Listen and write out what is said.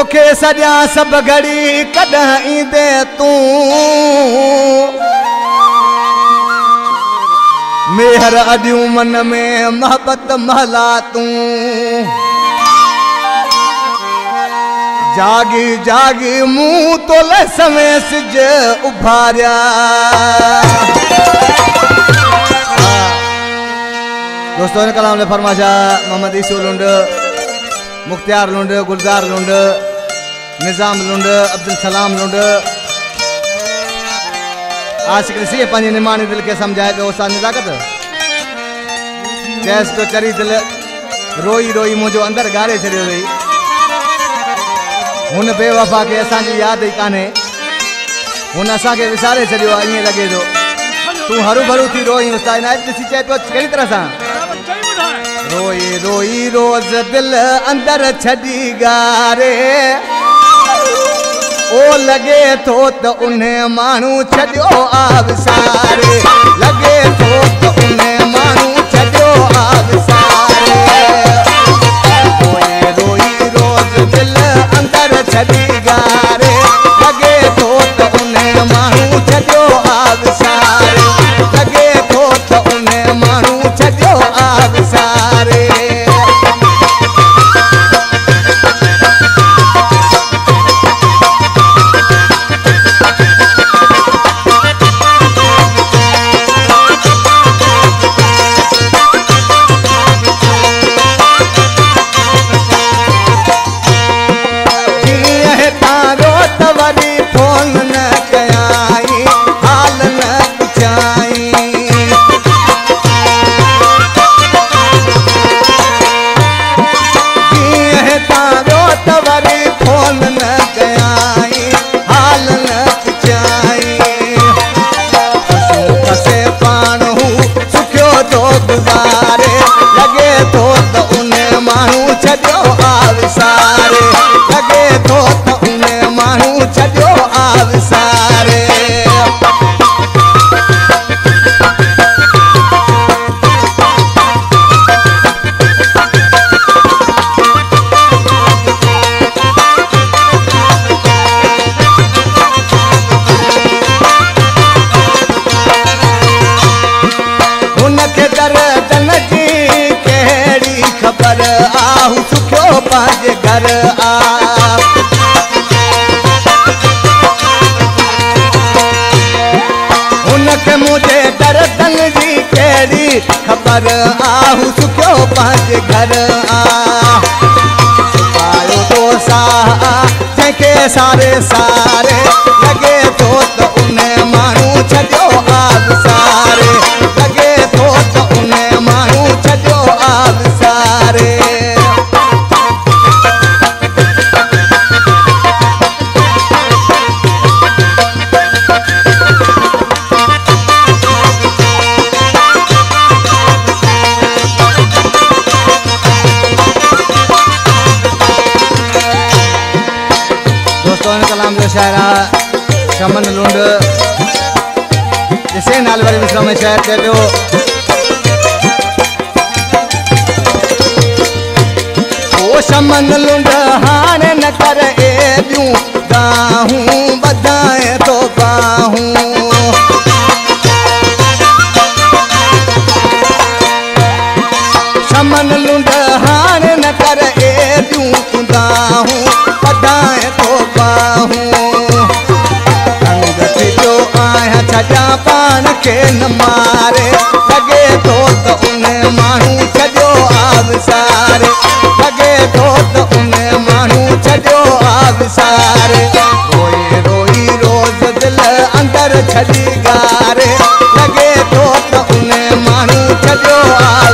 तोखे सॼा सभु घड़ी कॾहिं ईंदे तूं मेहर अॾियूं मन में मोहब्बत महला तूं जागी जागी मुंह तोले समय सिज उभारिया दोस्तों ने कलाम ने फरमाशा मोहम्मद ईसू लुंड मुख्तियार लुंड गुलजार लुंड निजाम लुंड अब्दुल सलाम लुंड आशिक सी पंहिंजी निमाणी दिल के समझाए पियो उस्ताद नज़ाकत चैस तो चरी दिल रोई रोई मुझो अंदर गारे छड़ियो रही हुन बेवफा के असांजी याद ही काने हुन असांखे विसारे छड़ियो ईअं लगे थो तू हरू भरू थी रोई उस्ताद इनायत ॾिसी चए पियो कहिड़ी तरह सां रोई रोई रोज दिल अंदर छड़ी गारे ओ लगे थो त उन्हें मानू छड़ियो आविसारे लगे थो त उन्हें मानू छड़ियो आविसारे रोई रोई रोज दिल अंदर छड़ी गारे लगे थो त उन्हें मानू छड़ियो आविसारे लगे थो त उन्हें मानू छड़ियो आविसारे घर आ उनके मुझे दर्दन जी केड़ी खबर आहू सुखो पंहिंजे घर आ आयो तो सा जंहिंखे सारे सारे लगे थो त उन्हें मानू छॾियो आविसारे लगे थो त उन्हें मानू छॾियो आविसारे कलाम जो शायरा शमन लुंड जिसे नाल वारी मिसरा में शायर चए पियो ओ शमन लुंड हाणे न कर एबियूं गाहूं बधाए तो बाहूं शमन लुंड हाणे न कर एबियूं गाहूं बधाए तो छजा पान के न मारे लगे तो उन्हें मानू छॾियो आविसारे लगे तो उन्हें मानू छॾियो आविसारे रोई रोई रोज दिल अंदर छड़ी गारे लगे तो उन्हें मानू छॾियो